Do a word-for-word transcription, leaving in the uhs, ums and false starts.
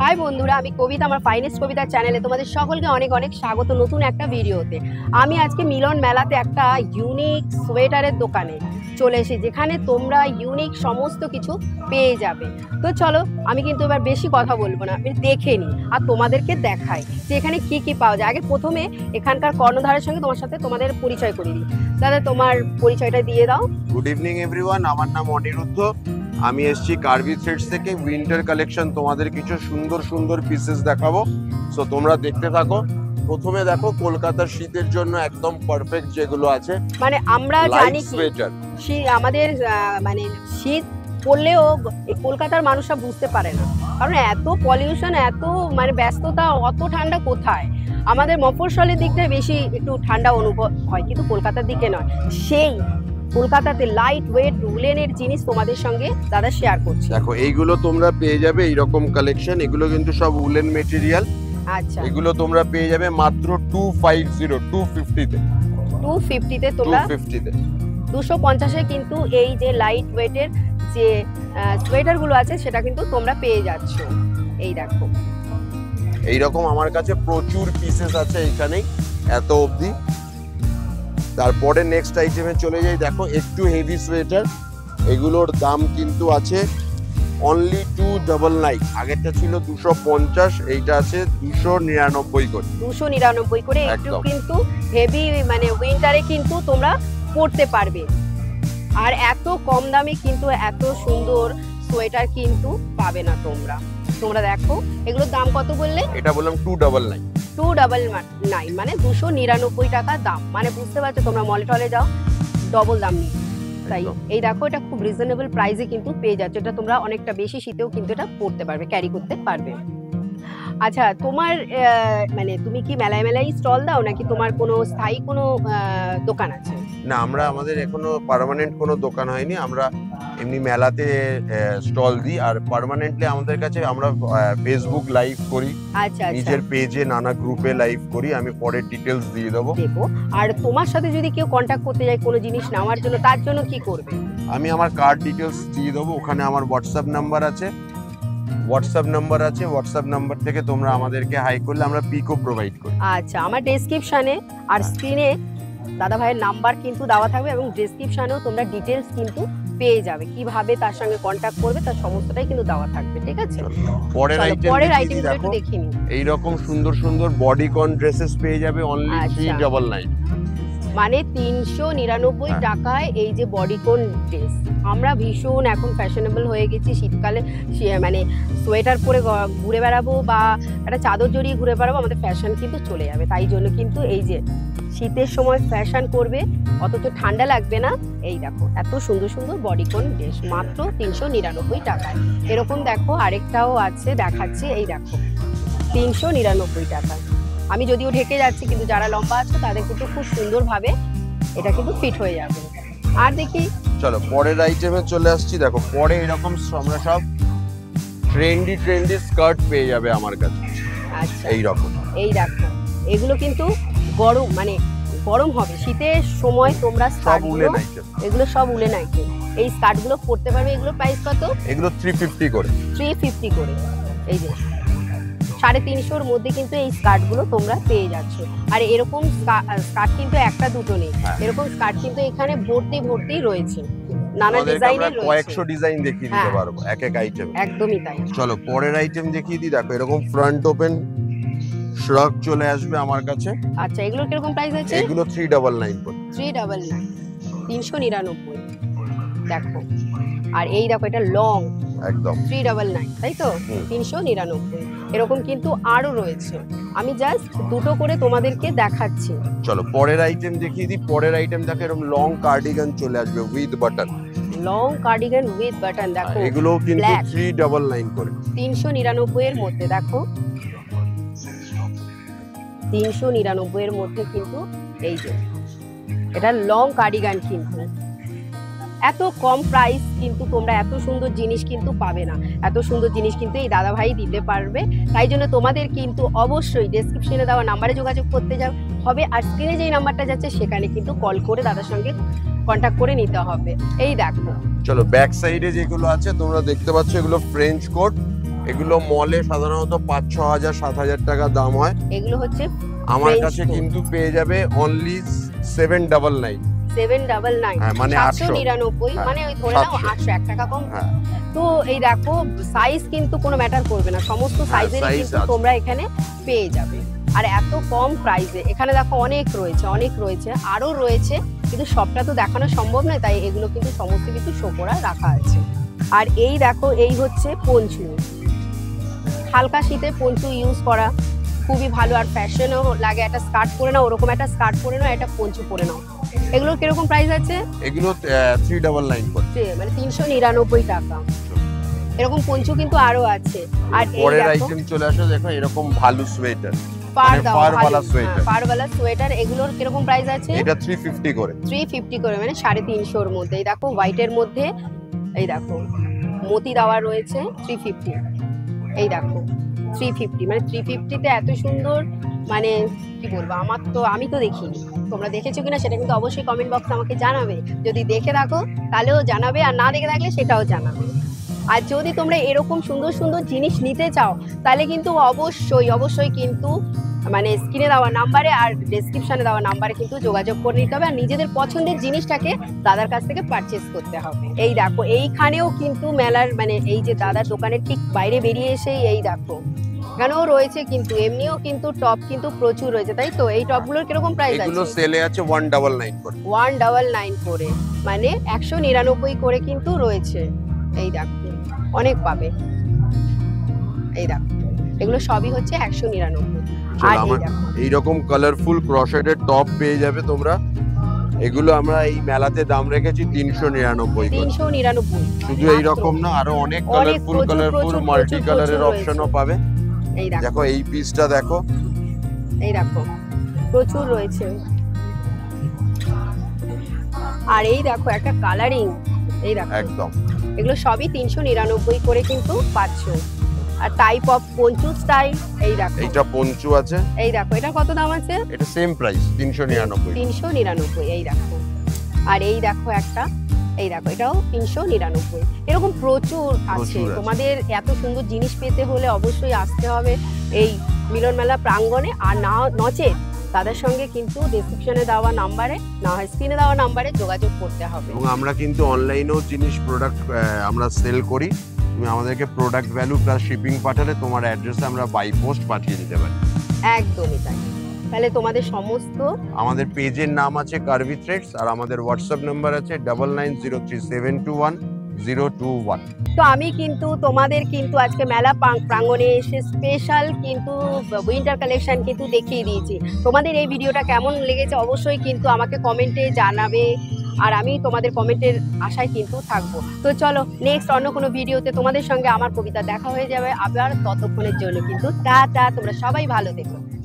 High বন্ধুরা, আমি কবিতা, আমার ফাইনেস্ট কবিতা চ্যানেলে তোমাদের সকলকে অনেক অনেক স্বাগত নতুন একটা ভিডিওতে। আমি আজকে মিলন মেলাতে একটা ইউনিক সোয়েটারের দোকানে চলে এসেছি, যেখানে তোমরা ইউনিক সমস্ত কিছু পেয়ে যাবে। তো চলো, আমি কিন্তু এবার বেশি কথা বলবো না, আমি দেখে নিই আর তোমাদেরকে দেখাই যে এখানে কি কি পাওয়া যায়। আগে প্রথমে এখানকার কর্ণধারের সঙ্গে তোমার সাথে তোমাদের পরিচয় করে দিই। দাদা, তোমার পরিচয়টা দিয়ে দাও। গুড ইভিনিং এভরিওয়ান, আমার নাম অনিরুদ্ধ। আমি এসেছি কার্ভি থ্রেডস থেকে উইন্টার কালেকশন, তোমাদের কিছু সুন্দর সুন্দর পিসেস দেখাবো। সো তোমরা দেখতে থাকো। প্রথমে দেখো কলকাতার শীতের জন্য একদম পারফেক্ট যেগুলো আছে, মানে আমরা জানি কি শীত আমাদের মানে শীত পড়লেও কলকাতার মানুষরা বুঝতে পারে না, কারণ এত পলিউশন, এত মানে ব্যস্ততা, অত ঠান্ডা কোথায়। আমাদের মফস্বলের দিকটা বেশি একটু ঠান্ডা অনুভব হয়, কিন্তু কলকাতার দিকে নয়। সেই কলকাতাতে লাইট ওয়েট উলেনের জিনিস তোমাদের সঙ্গে দাদা শেয়ার করছি। দেখো এইগুলো তোমরা পেয়ে যাবে, এইরকম কালেকশন, এগুলো কিন্তু সব উলেন মেটেরিয়াল। আচ্ছা, এগুলো তোমরা পেয়ে যাবে মাত্র টু ফাইভ জিরো টু ফিফটিতে টু ফিফটিতে তোমরা ফিফটিতে দুশো পঞ্চাশে কিন্তু এই যে লাইট ওয়েটের যে সোয়েটার গুলো আছে সেটা কিন্তু তোমরা পেয়ে যাচ্ছ। এই দেখো, এইরকম আমার কাছে প্রচুর পিসেস আছে এইখানেই এত অবধি। তারপরে নেক্সট আইটেমে চলে যাই। দেখো একটু হেভি সোয়েটার, এগুলোর দাম কিন্তু আছে অনলি টু ডাবল নাইন। আগেরটা ছিল দুশো পঞ্চাশ, এইটা আছে দুশো নিরানব্বই করে। দুশো নিরানব্বই করে একটু কিন্তু হেভি, মানে উইন্টারে কিন্তু তোমরা পরতে পারবে। আর এত কম দামে কিন্তু এত সুন্দর সোয়েটার কিন্তু পাবে না তোমরা। তোমরা দেখো এগুলোর দাম কত বললে? এটা বললাম two double nine. Two double nine মানে দুশো নিরানব্বই টাকা দাম। মানে বুঝতে পারছো, তোমরা মলে টলে যাও ডবল দাম নিয়ে। তাই এই দেখো, এটা খুব রিজনেবল প্রাইসে কিন্তু পেয়ে যাচ্ছে। এটা তোমরা অনেকটা বেশি শীতেও কিন্তু এটা পরতে পারবে, ক্যারি করতে পারবে। আচ্ছা, তোমার মানে তুমি কি মেলায় মেলায় স্টল দাও, নাকি তোমার কোনো স্থায়ী কোনো দোকান আছে? না, আমরা আমাদের এখনো পার্মানেন্ট কোনো দোকান হয়নি। আমরা এমনি মেলাতে স্টল দিই, আর পার্মানেন্টলি আমাদের কাছে আমরা ফেসবুক লাইভ করি। আচ্ছা, নিজের পেজে নানা গ্রুপে লাইভ করি। আমি পরে ডিটেলস দিয়ে দেবো দেবো। আর তোমার সাথে যদি কেউ কন্ট্যাক্ট করতে যায় কোনো জিনিস নেওয়ার জন্য, তার জন্য কি করবে? আমি আমার কার্ড ডিটেলস দিয়ে দেবো। ওখানে আমার হোয়াটসঅ্যাপ নাম্বার আছে হোয়াটসঅ্যাপ নাম্বার আছে হোয়াটসঅ্যাপ নাম্বার থেকে তোমরা আমাদেরকে হাই করলে আমরা পিকও প্রোভাইড করি। আচ্ছা, আমার ডেসক্রিপশনে আর স্ক্রিনে দাদা ভাইয়ের নাম্বার কিন্তু দেওয়া থাকবে, এবং ডেসক্রিপশনেও তোমরা ডিটেলস কিন্তু পেয়ে যাবে, কিভাবে তার সঙ্গে কন্ট্যাক্ট করবে তার সমস্তটাই কিন্তু দেওয়া থাকবে। ঠিক আছে, পরের আইটেম পরের আইটেমগুলো একটু দেখে নিই। এই রকম সুন্দর সুন্দর বডিকন ড্রেসেস পেয়ে যাবে অনলি থ্রি ডাবল নাইন, মানে তিনশো নিরানব্বই টাকায় এই যে বডিকন ড্রেস। আমরা ভীষণ এখন ফ্যাশনেবল হয়ে গেছি, শীতকালে মানে সোয়েটার পরে ঘুরে বেড়াবো বা একটা চাদর জড়িয়ে ঘুরে বেড়াবো, আমাদের ফ্যাশন কিন্তু চলে যাবে। তাই জন্য কিন্তু এই যে শীতের সময় ফ্যাশন করবে, অথচ ঠান্ডা লাগবে না। এই দেখো এত সুন্দর সুন্দর বডিকন ড্রেস মাত্র তিনশো নিরানব্বই টাকায়। এরকম দেখো আরেকটাও আছে, দেখাচ্ছি। এই দেখো তিনশো নিরানব্বই টাকায়। আমি যদিও ঢেকে যাচ্ছি, কিন্তু যারা লম্বা আছে তাদের কিন্তু খুব সুন্দরভাবে এটা কিন্তু ফিট হয়ে যাবে। আর দেখি, চলো পরের আইটেমে চলে আসছি। দেখো পরে এরকম আমরা সব ট্রেন্ডি ট্রেন্ডি স্কার্ট পেয়ে যাবে আমার কাছে। আচ্ছা, এই রকম এই দেখো এগুলো কিন্তু গরম, মানে গরম হবে শীতের সময়। তোমরা সব উলেন আইটেম, এগুলো সব উলেন আইটেম। এই স্কার্টগুলো পরতে পারবে। এগুলো প্রাইস কত? এগুলো থ্রি ফিফটি করে। থ্রি ফিফটি করে। এই যে সাড়ে তিনশোর মধ্যে কিন্তু এই স্কার্টগুলো তোমরা পেয়ে যাচ্ছ। আর এরকম স্কার্ট কিন্তু একটা দুটো নেই, এরকম স্কার্ট কিন্তু এখানে ভর্তি ভর্তি রয়েছে, নানা ডিজাইনের রয়েছে। কয়েকশো ডিজাইন দেখিয়ে দিতে পারবো এক এক আইটেম। একদমই তাই। চলো পরের আইটেম দেখিয়ে দিই। দেখো এরকম ফ্রন্ট ওপেন শ্রাগ চলে আসবে আমার কাছে। আচ্ছা, এগুলো কিরকম প্রাইস আছে? এগুলো থ্রি ডাবল নাইন করে। থ্রি ডাবল নাইন তিনশো নিরানব্বই। দেখো, আর এই দেখো এটা লং, একদম থ্রি ডাবল নাইন, তাই তো তিনশো নিরানব্বই। এরকম কিন্তু আরো রয়েছে, আমি জাস্ট দুটো করে তোমাদেরকে দেখাচ্ছি। চলো পরের আইটেম দেখিয়ে দিই। পরের আইটেম দেখো এরকম লং কার্ডিগান চলে আসবে with button. Long cardigan with button, দেখো এগুলো কিন্তু থ্রি ডাবল নাইন করে, তিনশো নিরানব্বই এর মধ্যে। দেখো তিনশো নিরানব্বই এর মধ্যে কিন্তু এই যে এটা লং কার্ডিগান। কিন্তু এত কম প্রাইস কিন্তু তোমরা এত সুন্দর জিনিস কিন্তু পাবে না। এত সুন্দর জিনিস কিন্তু এই দাদা ভাই দিতে পারবে। তাই জন্য তোমাদের কিন্তু অবশ্যই ডেসক্রিপশনে দেওয়া নাম্বারে যোগাযোগ করতে যাও হবে, আর স্ক্রিনে যেই নাম্বারটা যাচ্ছে সেখানে কিন্তু কল করে দাদার সঙ্গে কন্ট্যাক্ট করে নিতে হবে। এই দেখো, চলো ব্যাক সাইডে যেগুলো আছে তোমরা দেখতে পাচ্ছ, এগুলো ফ্রেঞ্চ কোট। এগুলো মলে সাধারণত পাঁচ ছ হাজার সাত হাজার টাকা দাম হয়, এগুলো হচ্ছে আমার French কাছে toast। কিন্তু পেয়ে যাবে only seven double nine. Seven double nine, হ্যাঁ, মানে সাতশো আটশো। নিরানব্বই, হ্যাঁ, মানে ওই ধরে নাও সাতশো। আটশো এক টাকা কম। হ্যাঁ, তো এই দেখো সাইজ কিন্তু কোনো ম্যাটার করবে না, সমস্ত সাইজেরই size কিন্তু আছে। তোমরা এখানে পেয়ে যাবে। আর এত কম প্রাইসে এখানে দেখো অনেক রয়েছে, অনেক রয়েছে, আরো রয়েছে, কিন্তু সবটা তো দেখানো সম্ভব নয়, তাই এগুলো কিন্তু সমস্ত কিছু শো করা রাখা আছে। আর এই দেখো এই হচ্ছে পঞ্চু, হালকা শীতে পঞ্চু ইউজ করা খুবই ভালো, আর ফ্যাশনও লাগে। একটা স্কার্ট পরে নাও, ওরকম একটা স্কার্ট পরে নাও, একটা পঞ্চু পরে নাও। এগুলোর কিরকম প্রাইস আছে? এগুলো থ্রি ডাবল নাইন করে, যে মানে তিনশো নিরানব্বই টাকা। এরকম পঞ্চু কিন্তু আরো আছে। আর এই পরের দেখো আইটেম চলে আসো, দেখো এরকম ভালু সোয়েটার, পার মানে দাও, পার ভালো। वाला হ্যাঁ, সোয়েটার। পারওয়ালা সোয়েটার, এগুলোর কিরকম প্রাইস আছে? এটা থ্রি ফিফটি করে, থ্রি ফিফটি করে, মানে সাড়ে তিনশোর মধ্যে। এই দেখো হোয়াইটের মধ্যে, এই দেখো মতি দেওয়া রয়েছে, থ্রি ফিফটি। এই দেখো থ্রি ফিফটি, মানে থ্রি ফিফটিতে এত সুন্দর, মানে কি বলবো, আমার তো আমি তো দেখিনি, তোমরা দেখেছো কিনা সেটা কিন্তু অবশ্যই কমেন্ট বক্সে আমাকে জানাবে। যদি দেখে থাকো তাহলেও জানাবে, আর না দেখে থাকলে সেটাও জানাবে। আর যদি তোমরা এরকম সুন্দর সুন্দর জিনিস নিতে চাও তাহলে কিন্তু অবশ্যই অবশ্যই কিন্তু মানে স্ক্রিনে দেওয়া নাম্বারে আর ডেসক্রিপশনে দেওয়া নাম্বারে কিন্তু যোগাযোগ করে নিতে হবে, আর নিজেদের পছন্দের জিনিসটাকে দাদার কাছ থেকে পারচেস করতে হবে। এই দেখো এইখানেও কিন্তু মেলার মানে এই যে দাদার দোকানের ঠিক বাইরে বেরিয়ে এসেই এই দেখো এখানেও রয়েছে, কিন্তু এমনিও কিন্তু টপ কিন্তু প্রচুর রয়েছে, তাই তো? এই টপগুলোর কিরকম প্রাইস এগুলো আছে? সেলে আছে ওয়ান ডাবল নাইন করে, ওয়ান ডাবল নাইন করে, মানে একশো নিরানব্বই করে কিন্তু রয়েছে। এই দেখো অনেক পাবে, এই দেখো এগুলো সবই হচ্ছে একশো নিরানব্বই। আর এই আমার দেখো এইরকম কালারফুল ক্রশেডের টপ পেয়ে যাবে তোমরা। এগুলো আমরা এই মেলাতে দাম রেখেছি তিনশো নিরানব্বই করে। তিনশো নিরানব্বই। শুধু এই রকম না, আরো অনেক অনেক কালারফুল প্রচুর, কালারফুল প্রচুর, মাল্টি প্রচুর, কালারের প্রচুর অপশনও রয়েছে। পাবে। এই দেখো দেখো এই পিসটা দেখো, এই দেখো প্রচুর রয়েছে। আর এই দেখো একটা কালারিং, এই দেখো একদম এগুলো সবই তিনশো নিরানব্বই করে কিন্তু পাচ্ছ। আর টাইপ অফ পঞ্চু স্টাইল, এই দেখো এইটা পঞ্চু আছে, এই দেখো এটা কত দাম আছে? এটা সেম প্রাইস তিনশো নিরানব্বই। তিনশো নিরানব্বই, এই দেখো। আর এই দেখো একটা, এই দেখো এটাও তিনশো নিরানব্বই। এরকম প্রচুর আছে। প্রচুর আছে। তোমাদের এত সুন্দর জিনিস পেতে হলে অবশ্যই আসতে হবে এই মিলন মেলা প্রাঙ্গণে, আর না নচে তাদের সঙ্গে কিন্তু ডেসক্রিপশনে দেওয়া নাম্বারে না হয় স্ক্রিনে দেওয়া নাম্বারে যোগাযোগ করতে হবে। এবং আমরা কিন্তু অনলাইনেও জিনিস প্রোডাক্ট আমরা সেল করি। তুমি আমাদেরকে প্রোডাক্ট ভ্যালু প্লাস শিপিং পাঠালে তোমার অ্যাড্রেসে আমরা বাই পোস্ট পাঠিয়ে দিতে পারি। একদমই তাই। তাহলে তোমাদের সমস্ত আমাদের পেজের নাম আছে কার্ভি থ্রেডস, আর আমাদের হোয়াটসঅ্যাপ নাম্বার আছে double nine zero three seven two one zero two one. তো আমি কিন্তু তোমাদের কিন্তু আজকে মেলা প্রাং- প্রাঙ্গণে এসে স্পেশাল কিন্তু উইন্টার কালেকশন কিন্তু দেখিয়ে দিয়েছি। তোমাদের এই ভিডিওটা কেমন লেগেছে অবশ্যই কিন্তু আমাকে কমেন্টে জানাবে, আর আমি তোমাদের কমেন্টের আশায় কিন্তু থাকবো। তো চলো নেক্সট অন্য কোনো ভিডিওতে তোমাদের সঙ্গে আমার কবিতা দেখা হয়ে যাবে আবার, ততক্ষণের জন্য কিন্তু টাটা, তোমরা সবাই ভালো থেকো।